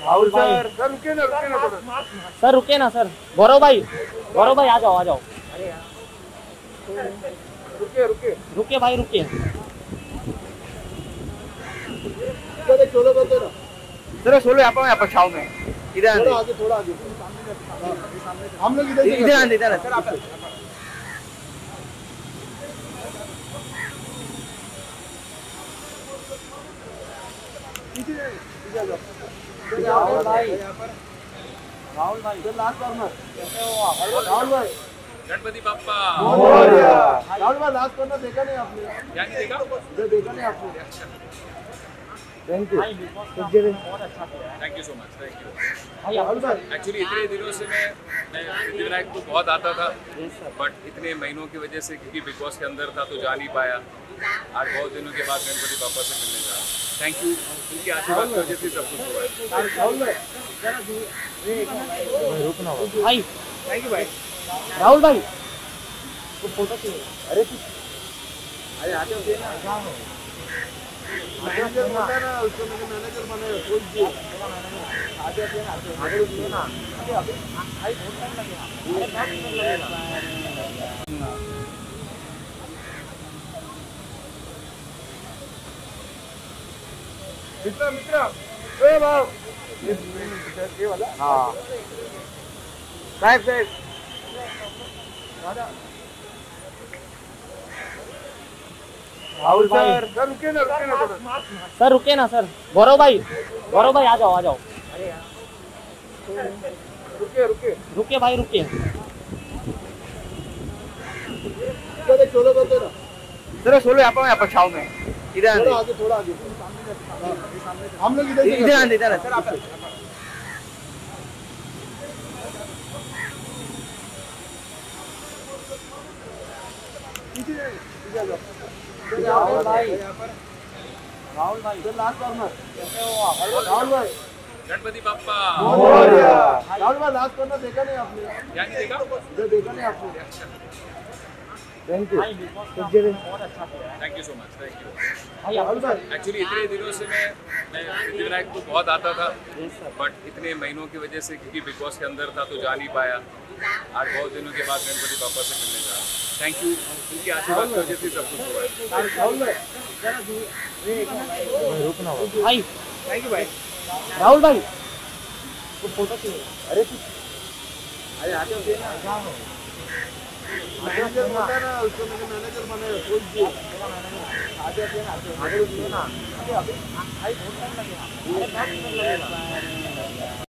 Rahul sir रुके ना थोड़ा। सर रुके ना सर। गौरव भाई आ जाओ आ जाओ। रुके भाई रुके। जरा सोलो यहाँ पर छाव में इधर थोड़ा आगे हम लोग इधर सर आप राहुल भाई लास्ट कॉर्नर। राहुल भाई गणपति बाप्पा। राहुल भाई लास्ट कॉर्नर देखा नहीं आपने? क्या नहीं देखा? देखा नहीं आपने? थैंक यू बहुत अच्छा किया है। Thank you so much. Thank you भाई आपको एक्चुअली इतने दिनों से मैं सिद्धिविनायक को बहुत आता था, बट इतने महीनों की वजह से क्योंकि बिग बॉस के अंदर था तो जा नहीं पाया। आज बहुत दिनों के बाद गणपति बाप्पा से मिलने जा। थैंक यू, उनके आशीर्वाद की वजह से सब कुछ हुआ है। भाई थैंक यू भाई। राहुल भाई तो फोटो चाहिए। अरे आते हो ना उसको मैनेजर बनाया कोई मित्र ए भाव ये वाला हाँ साहब राहुल सर रुके ना थोड़ा। सर रुके ना सर। गौरव भाई आ जाओ आ जाओ। रुके भाई रुके। जरा सोलो यहाँ पर छाव में इधर थोड़ा आगे हम लोग इधर सर आप राहुल भाई लास्ट कॉर्नर। राहुल भाई गणपति बाप्पा। राहुल भाई लास्ट कॉर्नर देखा नहीं आपने? क्या नहीं देखा? देखा नहीं आपने? थैंक यू बहुत अच्छा किया है। Thank you so much. Thank you भाई आपको एक्चुअली इतने दिनों से मैं सिद्धिविनायक को बहुत आता था, बट इतने महीनों की वजह से क्योंकि बिग बॉस के अंदर था तो जा नहीं पाया। आज बहुत दिनों के बाद गणपति बाप्पा से मिलने जा। थैंक यू, उनके आशीर्वाद की वजह से सब कुछ हुआ है। भाई थैंक यू भाई। राहुल भाई तो फोटो चाहिए। आते हो ना उसको मैनेजर बनाया कोई अभी बहुत टाइम लगेगा।